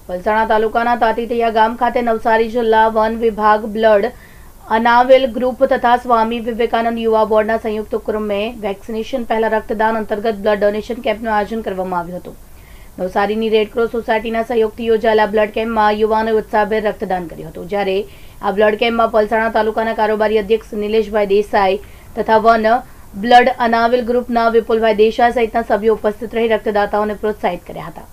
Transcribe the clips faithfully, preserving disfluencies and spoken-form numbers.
પલસાણા તાલુકાના તાતીતૈયા ગામ ખાતે નવસારી જિલ્લા વન વિભાગ બ્લડ અનાવેલ ગ્રુપ તથા સ્વામી વિવેકાનંદ યુવા બોર્ડના સંયુક્ત ઉપક્રમે વેક્સિનેશન પહેલા રક્તદાન અંતર્ગત બ્લડ ડોનેશન કેમ્પનું આયોજન કરવામાં આવ્યું હતું। નવસારીની રેડક્રોસ સોસાયટીના સહયોગથી યોજાયેલા બ્લડ કેમ્પમાં યુવાનોએ ઉત્સાહભેર રક્તદાન કર્યું હતું। જ્યારે આ બ્લડ કેમ્પમાં પલસાણા તાલુકાના કારોબારી અધ્યક્ષ નિલેશભાઈ દેસાઈ તથા વન બ્લડ અનાવેલ ગ્રુપના વિપુલભાઈ દેસાઈ સહિતના સભ્યો ઉપસ્થિત રહી રક્તદાતાઓને પ્રોત્સાહિત કર્યા હતા।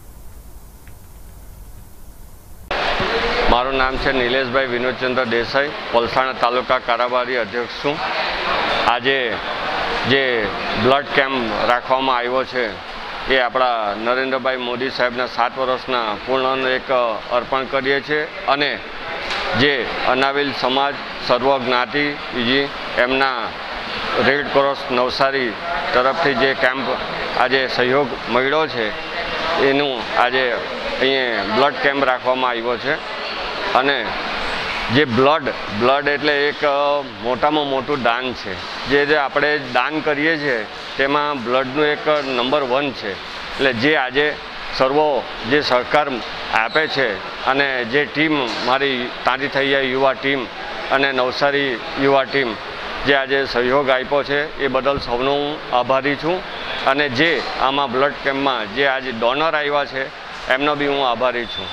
મારું નામ છે નિલેશભાઈ વિનોદચંદ્ર દેસાઈ, પલસાણા તાલુકા કારોબારી અધ્યક્ષ છું। આજે જે બ્લડ કેમ્પ રાખવામાં આવ્યો છે એ આપણા નરેન્દ્રભાઈ મોદી સાહેબના સાત વર્ષના પૂર્ણનું એક અર્પણ કરીએ છીએ અને જે અનાવિલ સમાજ સર્વ જ્ઞાતિ બીજી એમના રેડ ક્રોસ નવસારી તરફથી જે કેમ્પ આજે સહયોગ મળ્યો છે એનું આજે અહીંયા બ્લડ કેમ્પ રાખવામાં આવ્યો છે। અને જે બ્લડ બ્લડ એટલે એક મોટામાં મોટું દાન છે। જે જે આપણે દાન કરીએ છીએ તેમાં બ્લડનું એક નંબર વન છે। એટલે જે આજે સર્વો જે સહકાર આપે છે અને જે ટીમ મારી તાતીતૈયા યુવા ટીમ અને નવસારી યુવા ટીમ જે આજે સહયોગ આપ્યો છે એ બદલ સૌનો હું આભારી છું। અને જે આમાં બ્લડ કેમ્પમાં જે આજે ડોનર આવ્યા છે એમનો બી હું આભારી છું।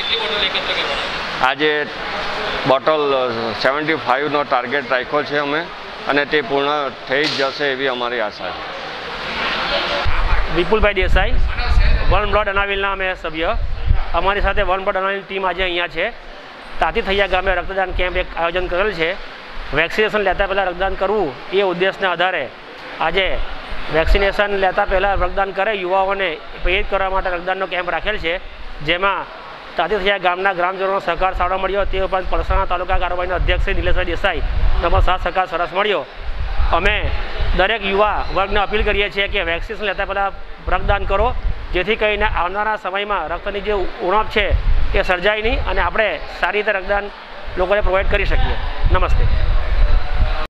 આજે બોટલ સેવન્ટી ફાઇવનો ટાર્ગેટ રાખ્યો છે અમે અને તે પૂર્ણ થઈ જ જશે એવી અમારી આશા છે। વિપુલભાઈ દેસાઈ, વન બ્લડ અનાવિલના અમે સભ્ય। અમારી સાથે વન બ્લડ અનાવિલ ટીમ આજે અહીંયા છે। તાતીતૈયા ગામે રક્તદાન કેમ્પ એક આયોજન કરેલ છે। વેક્સિનેશન લેતા પહેલાં રક્તદાન કરવું એ ઉદ્દેશના આધારે આજે વેક્સિનેશન લેતા પહેલાં રક્તદાન કરે યુવાઓને પ્રેરિત કરવા માટે રક્તદાનનો કેમ્પ રાખેલ છે। જેમાં તાતીતૈયા ગામના ગ્રામજનોનો સહકાર સારો મળ્યો। તે ઉપરાંત પલસાણા તાલુકા કારોબારીના અધ્યક્ષ શ્રી નિલેશભાઈ દેસાઈ તમારો સાથ સહકાર સરસ મળ્યો। અમે દરેક યુવા વર્ગને અપીલ કરીએ છીએ કે વેક્સિનેશન લેતા પહેલાં રક્તદાન કરો, જેથી કરીને આવનારા સમયમાં રક્તની જે ઉણપ છે એ સર્જાય નહીં અને આપણે સારી રીતે રક્તદાન લોકોને પ્રોવાઈડ કરી શકીએ। નમસ્તે।